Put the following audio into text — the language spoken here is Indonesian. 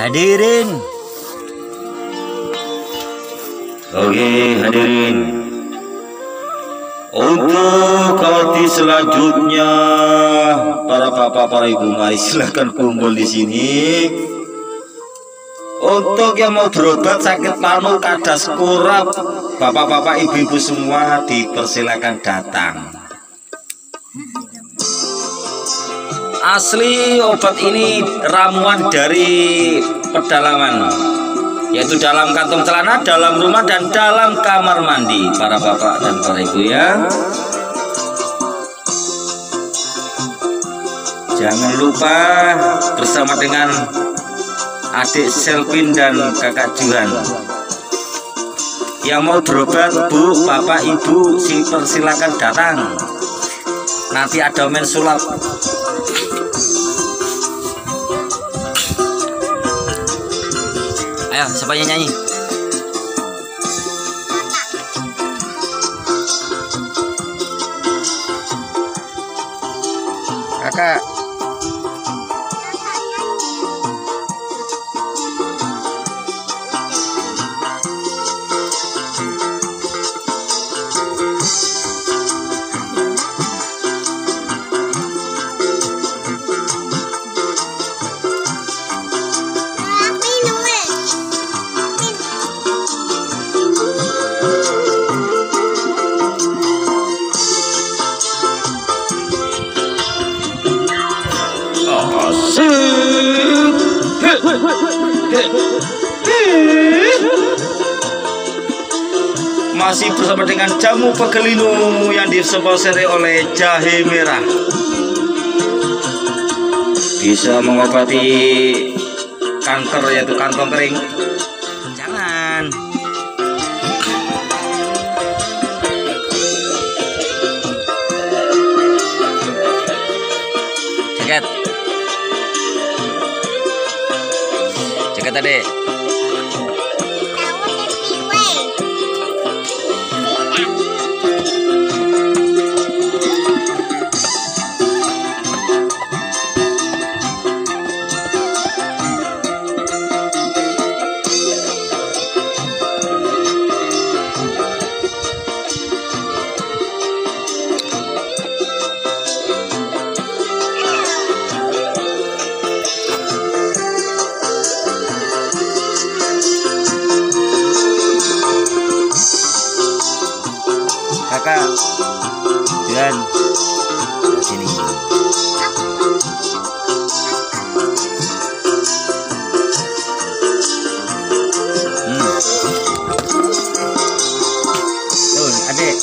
Hadirin. Oke, hadirin. Untuk kali selanjutnya, para bapak, para ibu, mari silahkan kumpul di sini. Untuk yang mau berobat sakit paru, kadas, kurap, bapak-bapak, ibu-ibu semua dipersilakan datang. Asli obat ini ramuan dari pedalaman, yaitu dalam kantong celana, dalam rumah, dan dalam kamar mandi, para bapak dan para ibu ya. Jangan lupa bersama dengan adik Selvin dan kakak Juhan. Yang mau berobat, bu, bapak, ibu, persilakan datang. Nanti ada men sulap. Ayo, siapa yang nyanyi? Kakak. Masih bersama dengan jamu pegelinu yang disponsori oleh jahe merah. Bisa mengobati kanker, yaitu kantong kering. Jangan. Jaket. Jaket tadi. Kakak dan sini. Tuh, adik.